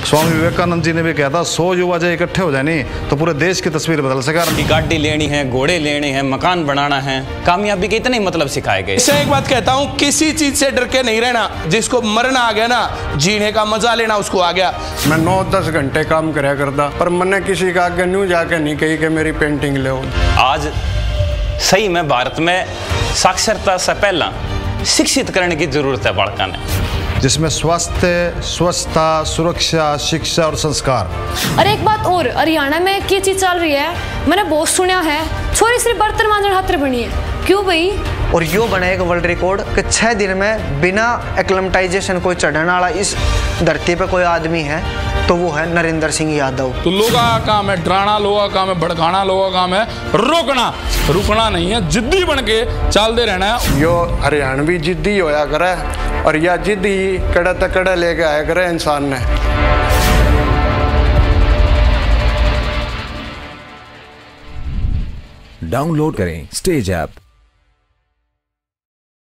स्वामी विवेकानंद जी ने भी कहा था 100 युवा जब इकट्ठे हो जाए नहीं तो पूरे देश की तस्वीर बदल सका। गाड़ी लेनी है, घोड़े लेने हैं, मकान बनाना है, कामयाबी के इतने मतलब सिखाए गए। इससे एक बात कहता हूँ, किसी चीज से डर के नहीं रहना। जिसको मरना आ गया ना, जीने का मजा लेना उसको आ गया। मैं 9-10 घंटे काम करया करता, पर मैंने किसी का आगे न्यू जाके नहीं कही कि मेरी पेंटिंग ले। आज सही में भारत में साक्षरता से पहला शिक्षित करने की जरूरत है बालका ने, जिसमें स्वास्थ्य, स्वच्छता, सुरक्षा, शिक्षा और संस्कार। और एक बात और, हरियाणा में क्या चीज चल रही है, मैंने बहुत सुना है, छोरी सिर्फ बर्तन मांजन हाथ बनी है। क्यों भाई? और यो बने एक वर्ल्ड रिकॉर्ड कि 6 दिन में बिना एक्लेमेटाइजेशन कोई चढ़ने वाला इस धरती पे कोई आदमी है तो वो है नरेंद्र सिंह यादव। तो लोगों का काम है डराना, लोगों का काम है भड़काना, लोगों का काम है रोकना। रुकना नहीं है, जिद्दी बन के चलते रहना है। यो हरियाणवी जिद्दी होया करे और या जिद्दी कड़े तक कड़े लेके आया करे इंसान ने। डाउनलोड करें स्टेज ऐप।